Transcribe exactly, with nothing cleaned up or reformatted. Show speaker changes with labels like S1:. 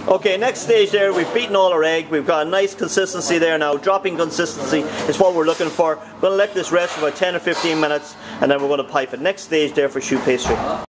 S1: Okay, next stage there, we've beaten all our egg. We've got a nice consistency there now. Dropping consistency is what we're looking for. We're going to let this rest for about ten or fifteen minutes, and then we're going to pipe it. Next stage there for choux pastry.